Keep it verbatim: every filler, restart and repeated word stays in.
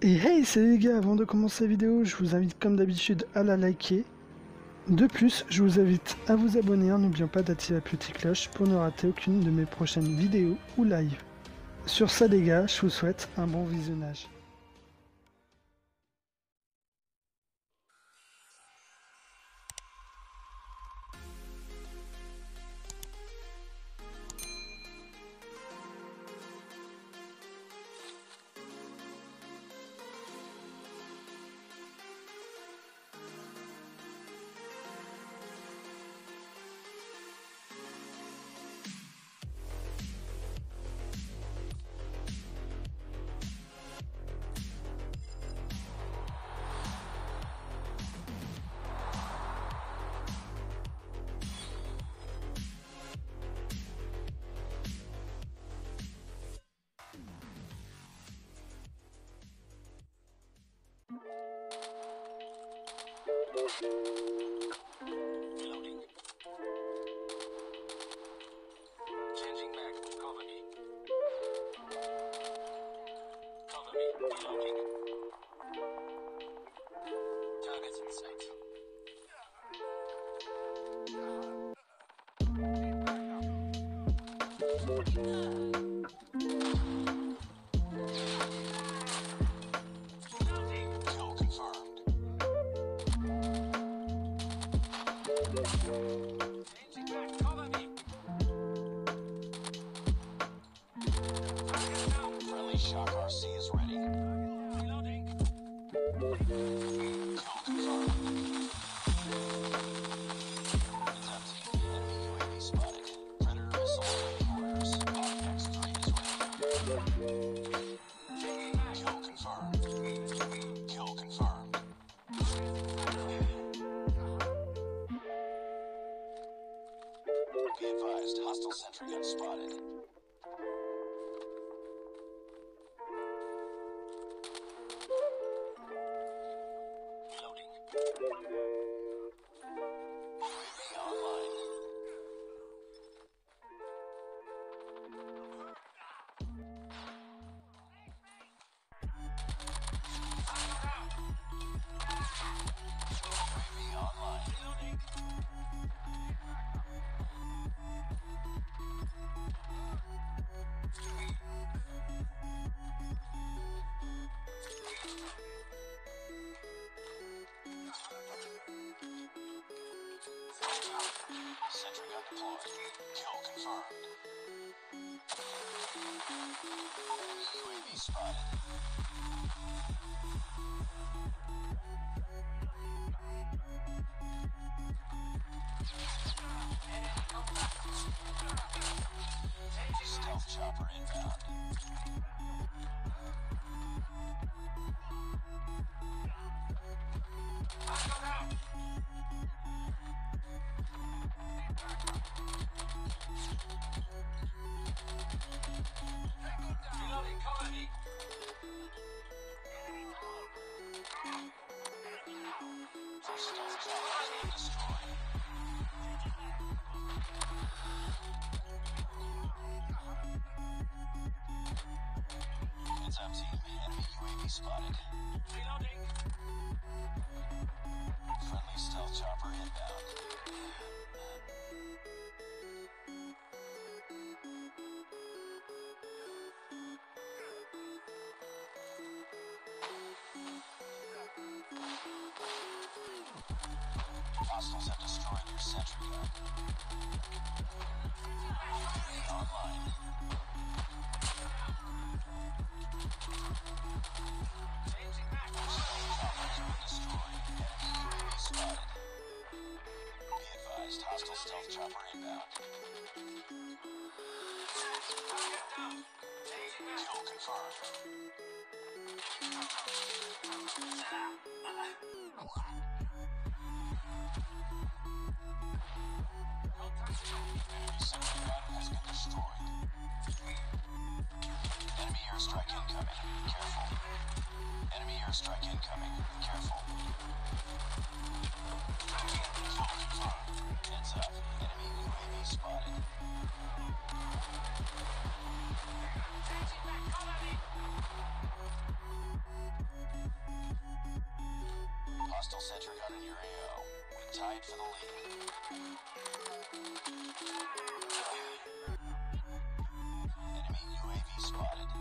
Et hey, salut les gars, avant de commencer la vidéo, je vous invite comme d'habitude à la liker. De plus, je vous invite à vous abonner en n'oubliant pas d'activer la petite cloche pour ne rater aucune de mes prochaines vidéos ou live. Sur ça les gars, je vous souhaite un bon visionnage. Reloading. Changing back. Cover me. Cover me. Reloading. Targets in sight. Kill confirmed. Changing back, cover me. Target down. Friendly Shock R C is ready. Reloading. Kill confirmed. It's empty. Enemy U A V spotted. Predator missile awaiting orders. X three is ready. Taking back. Kill confirmed. Kill confirmed. Be advised, hostile sentry gun spotted. Reloading. U A V online. U A V online. Reloading. Sentry gun deployed. Kill confirmed. Enemy U A V spotted. Stealth chopper inbound. Reloading, cover me. Stealth chopper has been destroyed. It's empty. Enemy U A V spotted. Reloading. Friendly stealth chopper inbound. Hostiles have destroyed your sentry gun. U A V online. Changing back. Stealth chopper has been destroyed. Enemy U A V spotted. Be advised, hostile stealth chopper inbound. Target down. Changing back. Kill confirmed. Enemy sentry gun has been destroyed. Enemy airstrike incoming. Careful. Enemy airstrike incoming. Careful. Kill confirmed. Heads up. Enemy U A V spotted. Changing back. Cover me. set your gun in your A O. We tied for the lead. Enemy U A V spotted.